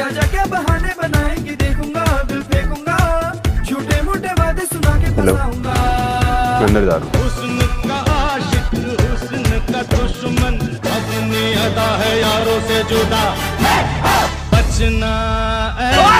क्या क्या बहाने बनाएंगे देखूंगा, दिल फेंकूंगा, झूठे मूठे वादे सुना के फंसाऊंगा। मैं अंदर जा रहा हूँ। हुस्न का आशिक, हुस्न का दुश्मन, अपनी अदा है यारों से जुदा, बचना